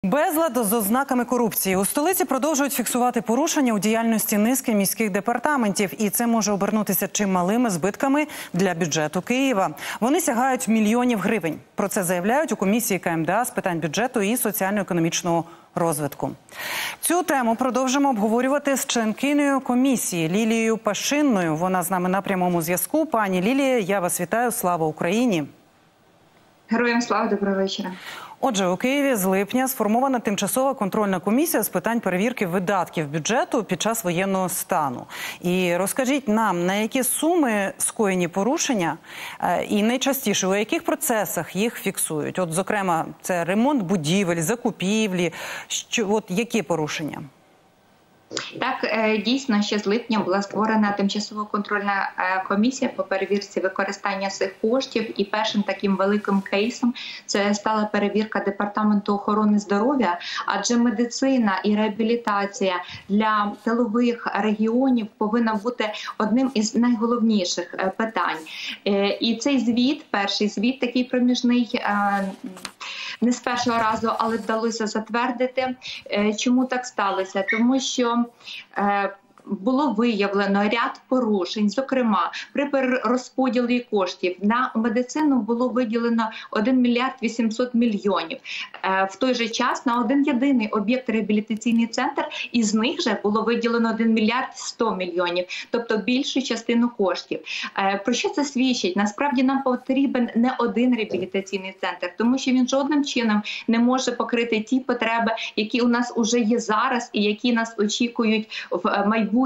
Безлад з ознаками корупції. У столиці продовжують фіксувати порушення у діяльності низки міських департаментів. І це може обернутися чималими збитками для бюджету Києва. Вони сягають мільйонів гривень. Про це заявляють у комісії КМДА з питань бюджету і соціально-економічного розвитку. Цю тему продовжимо обговорювати з членкинею комісії Лілією Пашинною. Вона з нами на прямому зв'язку. Пані Лілія, я вас вітаю. Слава Україні! Героям слава, доброго вечора. Отже, у Києві з липня сформована тимчасова контрольна комісія з питань перевірки видатків бюджету під час воєнного стану. І розкажіть нам, на які суми скоєні порушення і найчастіше у яких процесах їх фіксують? От, зокрема, це ремонт будівель, закупівлі, які порушення? Так, дійсно, ще з липня була створена тимчасова контрольна комісія по перевірці використання цих коштів. І першим таким великим кейсом це стала перевірка Департаменту охорони здоров'я, адже медицина і реабілітація для тилових регіонів повинна бути одним із найголовніших питань. І цей звіт, перший звіт, такий проміжний, не з першого разу, але вдалося затвердити. Чому так сталося? Тому що було виявлено ряд порушень. Зокрема, при перерозподілі коштів на медицину було виділено 1 мільярд 800 мільйонів. В той же час на один єдиний об'єкт реабілітаційний центр, із них же було виділено 1 мільярд 100 мільйонів, тобто більшу частину коштів. Про що це свідчить? Насправді нам потрібен не один реабілітаційний центр, тому що він жодним чином не може покрити ті потреби, які у нас вже є зараз і які нас очікують в майбутньому.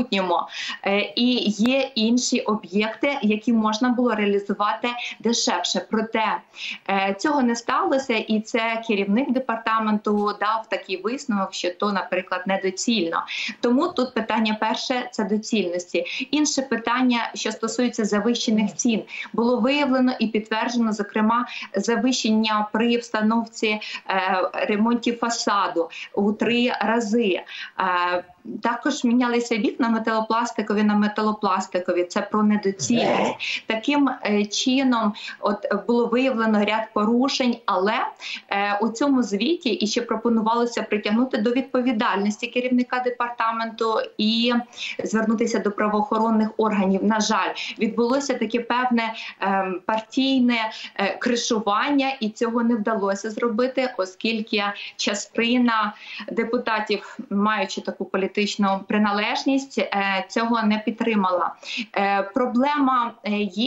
І є інші об'єкти, які можна було реалізувати дешевше. Проте цього не сталося, і це керівник департаменту дав такий висновок, що то, наприклад, недоцільно. Тому тут питання перше – це доцільності. Інше питання, що стосується завищених цін. Було виявлено і підтверджено, зокрема, завищення при встановці ремонтів фасаду у 3 рази. Також мінялися вікна металопластикові на металопластикові. Це про недоцільність. Таким чином було виявлено ряд порушень, але у цьому звіті і ще пропонувалося притягнути до відповідальності керівника департаменту і звернутися до правоохоронних органів. На жаль, відбулося таке певне партійне кришування, і цього не вдалося зробити, оскільки частина депутатів, маючи таку політичну приналежність, цього не підтримала. Проблема є,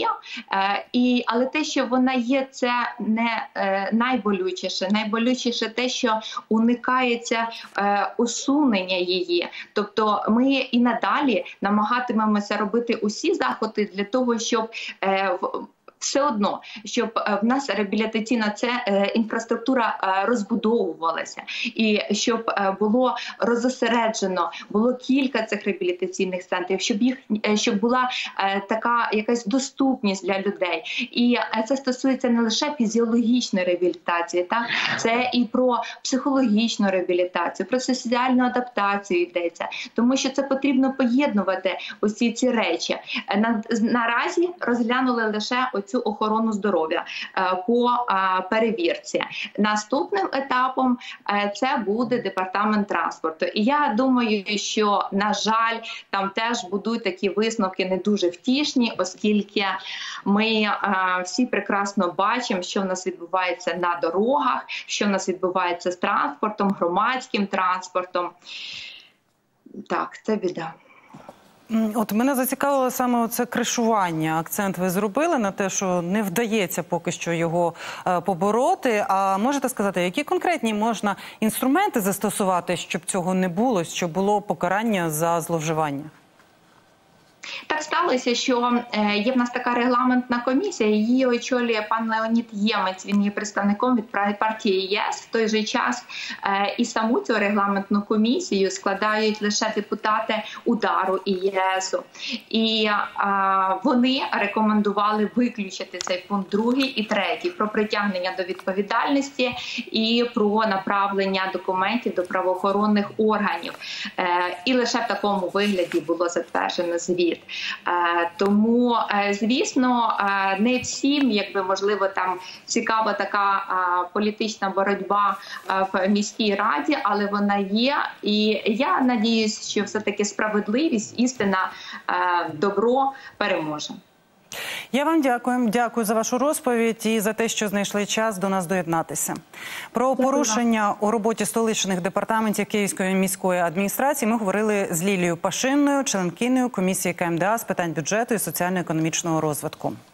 але те, що вона є, це не найболючіше. Найболючіше те, що уникається усунення її. Тобто ми і надалі намагатимемося робити усі заходи для того, щоб все одно, щоб в нас реабілітаційна інфраструктура розбудовувалася, і щоб було розосереджено, було кілька цих реабілітаційних центрів, щоб була така якась доступність для людей. І це стосується не лише фізіологічної реабілітації, так? Це і про психологічну реабілітацію, про соціальну адаптацію йдеться, тому що це потрібно поєднувати усі ці речі. Наразі розглянули лише цю охорону здоров'я по перевірці. Наступним етапом це буде департамент транспорту. І я думаю, що, на жаль, там теж будуть такі висновки не дуже втішні, оскільки ми всі прекрасно бачимо, що в нас відбувається на дорогах, що в нас відбувається з транспортом, громадським транспортом. Так, це біда. От мене зацікавило саме оце кришування. Акцент ви зробили на те, що не вдається поки що його побороти. А можете сказати, які конкретні можна інструменти застосувати, щоб цього не було, щоб було покарання за зловживання? Так сталося, що є в нас така регламентна комісія, її очолює пан Леонід Ємець, він є представником від партії ЄС. В той же час і саму цю регламентну комісію складають лише депутати УДАРу і ЄСу. І вони рекомендували виключити цей пункт 2 і 3 про притягнення до відповідальності і про направлення документів до правоохоронних органів. І лише в такому вигляді було затверджено звіт. бюджет. Тому, звісно, не всім, якби, можливо, там цікава така політична боротьба в міській раді, але вона є. І я надіюсь, що все-таки справедливість, істина, добро переможе. Я вам дякую. Дякую за вашу розповідь і за те, що знайшли час до нас доєднатися. Про порушення у роботі столичних департаментів Київської міської адміністрації ми говорили з Лілією Пашинною, членкинею комісії КМДА з питань бюджету і соціально-економічного розвитку.